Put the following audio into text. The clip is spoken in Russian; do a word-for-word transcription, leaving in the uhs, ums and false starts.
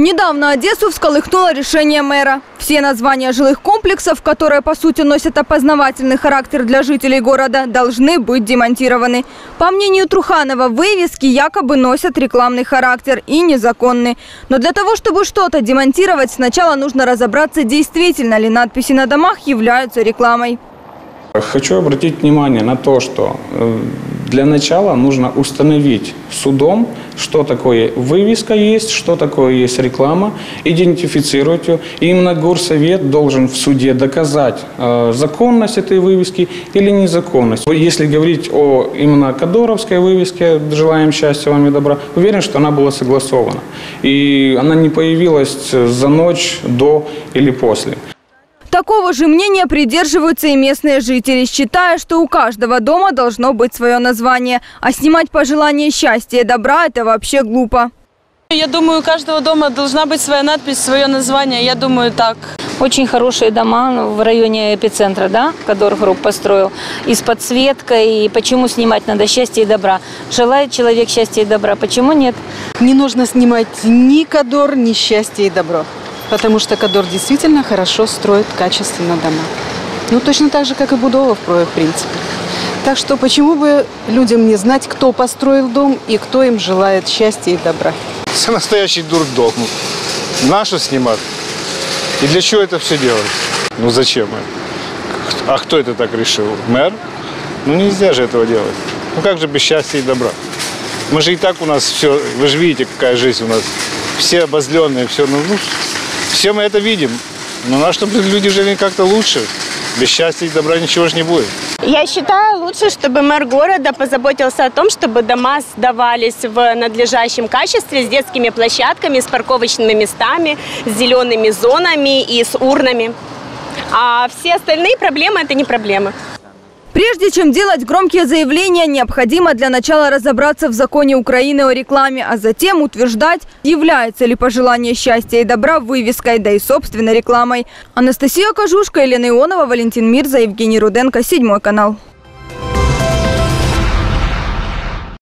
Недавно Одессу всколыхнуло решение мэра. Все названия жилых комплексов, которые по сути носят опознавательный характер для жителей города, должны быть демонтированы. По мнению Труханова, вывески якобы носят рекламный характер и незаконны. Но для того, чтобы что-то демонтировать, сначала нужно разобраться, действительно ли надписи на домах являются рекламой. Хочу обратить внимание на то, что для начала нужно установить судом, что такое вывеска есть, что такое есть реклама, идентифицировать ее. И именно горсовет должен в суде доказать законность этой вывески или незаконность. Если говорить о именно кадоровской вывеске «Желаем счастья вам и добра», уверен, что она была согласована. И она не появилась за ночь, до или после. Такого же мнения придерживаются и местные жители, считая, что у каждого дома должно быть свое название. А снимать пожелания счастья и добра – это вообще глупо. Я думаю, у каждого дома должна быть своя надпись, свое название. Я думаю, так. Очень хорошие дома в районе эпицентра, да, Кадор Групп построил. И с подсветкой. И почему снимать надо счастья и добра? Желает человек счастья и добра. Почему нет? Не нужно снимать ни Кадор, ни счастье и добро. Потому что Кадор действительно хорошо строит качественно дома. Ну, точно так же, как и Будова, в принципе. Так что почему бы людям не знать, кто построил дом и кто им желает счастья и добра? Это настоящий дурдом. Нашу снимать. И для чего это все делать? Ну, зачем это? А кто это так решил? Мэр? Ну, нельзя же этого делать. Ну, как же без счастья и добра? Мы же и так у нас все, вы же видите, какая жизнь у нас. Все обозленные, все, ну, ну все мы это видим, но надо, чтобы люди жили как-то лучше. Без счастья и добра ничего же не будет. Я считаю, лучше, чтобы мэр города позаботился о том, чтобы дома сдавались в надлежащем качестве, с детскими площадками, с парковочными местами, с зелеными зонами и с урнами. А все остальные проблемы – это не проблемы. Прежде чем делать громкие заявления, необходимо для начала разобраться в законе Украины о рекламе, а затем утверждать, является ли пожелание счастья и добра вывеской, да и собственной рекламой. Анастасия Кожушка, Елена Ионова, Валентин Мирза, Евгений Руденко, Седьмой канал.